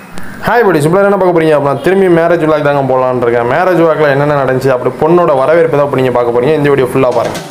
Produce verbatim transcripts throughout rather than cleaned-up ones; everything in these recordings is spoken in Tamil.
ஹாய் படி சிம்பிளாக என்ன பார்க்க போறீங்க அப்படின்னா திரும்பி மேரேஜ் விளாக் தாங்க போகலான்னு இருக்கேன். மேரேஜ் விளாக்ல என்னென்ன நடந்துச்சு அப்படி பொண்ணோட வரவேற்பு தான் இப்போ நீங்கள் பார்க்க போறீங்க. இந்த வீடியோ ஃபுல்லாக பாருங்கள்.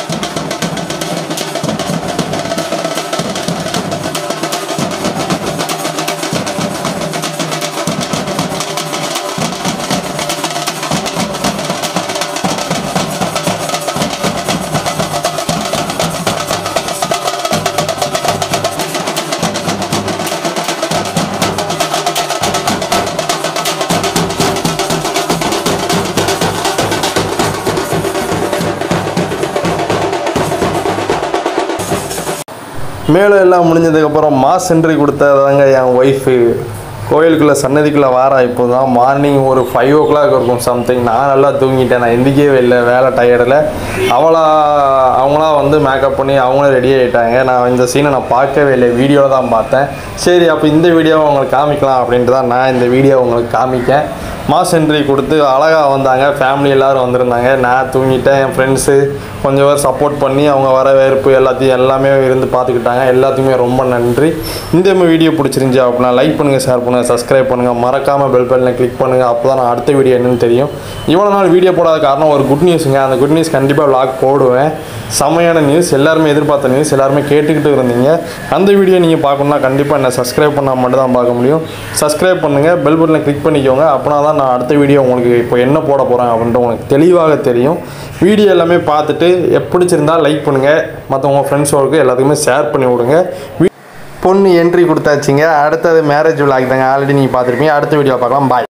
மேலே எல்லாம் முடிஞ்சதுக்கப்புறம் மாஸ் என்ட்ரி கொடுத்ததாங்க என் ஒய்ஃபு கோயிலுக்குள்ளே சன்னதிக்குள்ளே வாரா. இப்போ தான் மார்னிங் ஒரு ஃபைவ் ஓ கிளாக் இருக்கும் சம்திங். நான் நல்லா தூங்கிட்டேன், நான் எந்திக்கவே இல்லை, வேலை டயர்டில். அவளா அவங்களா வந்து மேக்கப் பண்ணி அவங்களே ரெடி ஆகிட்டாங்க. நான் இந்த சீனை நான் பார்க்கவே இல்லை, வீடியோவில் தான் பார்த்தேன். சரி அப்போ இந்த வீடியோவை உங்களுக்கு காமிக்கலாம் அப்படின்ட்டு தான் நான் இந்த வீடியோ உங்களுக்கு காமிக்கேன். மாஸ் என்ட்ரி கொடுத்து அழகாக வந்தாங்க, ஃபேமிலி எல்லோரும் வந்திருந்தாங்க. நான் தூங்கிட்டேன், என் ஃப்ரெண்ட்ஸு கொஞ்சம் பேர் சப்போர்ட் பண்ணி அவங்க வரவேற்பு எல்லாத்தையும் எல்லாமே இருந்து பார்த்துக்கிட்டாங்க. எல்லாத்துக்குமே ரொம்ப நன்றி. இந்த வீடியோ பிடிச்சிருந்துச்சி அப்படின்னா லைக் பண்ணுங்கள், ஷேர் பண்ணுங்கள், சப்ஸ்கிரைப் பண்ணுங்கள், மறக்காமல் பெல் பட்டனை கிளிக் பண்ணுங்கள். அப்போ தான் நான் அடுத்த வீடியோ என்னன்னு தெரியும். இவ்வளோ நாள் வீடியோ போடாத காரணம் ஒரு குட் நியூஸுங்க. அந்த குட் நியூஸ் கண்டிப்பாக விளாக் போடுவேன். செமையான நியூஸ், எல்லாருமே எதிர்பார்த்த நியூஸ், எல்லாருமே கேட்டுக்கிட்டு இருந்தீங்க. அந்த வீடியோ நீங்கள் பார்க்கணுன்னா கண்டிப்பாக என்ன சப்ஸ்கிரைப் பண்ணால் மட்டும் தான் பார்க்க முடியும். சப்ஸ்கிரைப் பண்ணுங்கள், பெல் பட்டனை கிளிக் பண்ணிக்கோங்க. அப்படின்னா தான் நான் அடுத்த வீடியோ உங்களுக்கு இப்போ என்ன போட போகிறேன் அப்படின்ட்டு உங்களுக்கு தெளிவாக தெரியும். வீடியோ எல்லாமே பார்த்துட்டு பிடிச்சிருந்தா லைக் பண்ணுங்கள், மற்றவங்க ஃப்ரெண்ட்ஸோருக்கு எல்லாத்துக்குமே ஷேர் பண்ணி விடுங்க. பொண்ணு என்ட்ரி கொடுத்தாச்சுங்க. அடுத்தது மேரேஜ் விளாக் தாங்க, ஆல்ரெடி நீங்கள் பார்த்துருப்பீங்க. அடுத்த வீடியோ பார்க்கலாம். பாய்.